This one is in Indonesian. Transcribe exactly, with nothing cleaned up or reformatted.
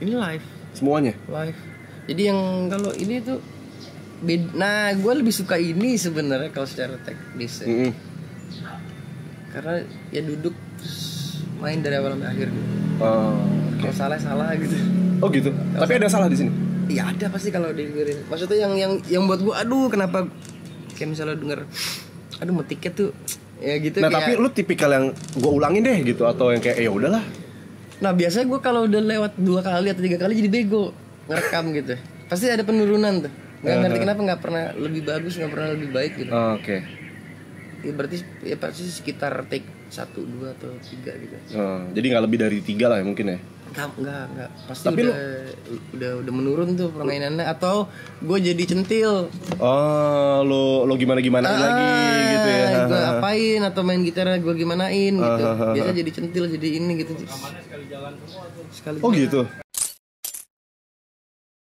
Ini live. Semuanya? Live. Jadi yang kalau ini tuh bed- nah gue lebih suka ini sebenarnya kalau secara teknis ya. Mm-hmm. Karena ya duduk terus main dari awal sampai akhir gitu. Oh, Kalau salah salah gitu. oh gitu. Tapi ada salah di sini. Iya ada pasti kalau dengerin. Maksudnya yang yang yang buat gue aduh kenapa kayak misalnya denger aduh mau tiket tuh ya gitu. Nah kayak, tapi lu tipikal yang gue ulangin deh gitu atau yang kayak ya udahlah. Nah biasanya gue kalau udah lewat dua kali atau tiga kali jadi bego ngerekam gitu. Pasti ada penurunan tuh. Nggak ngerti kenapa nggak pernah lebih bagus, nggak pernah lebih baik gitu. Oh, oke. Okay. Ya berarti ya pasti sekitar take satu dua atau tiga gitu. Oh, jadi nggak lebih dari tiga lah ya mungkin ya. Nggak nggak nggak pasti tapi udah, lu, udah udah menurun tuh permainannya atau gue jadi centil. Oh lo lo gimana gimanain ah, lagi gitu ya. Gue apain atau main gitar gue gimanain gitu. Biasa jadi centil jadi ini gitu. Sekali oh gitu.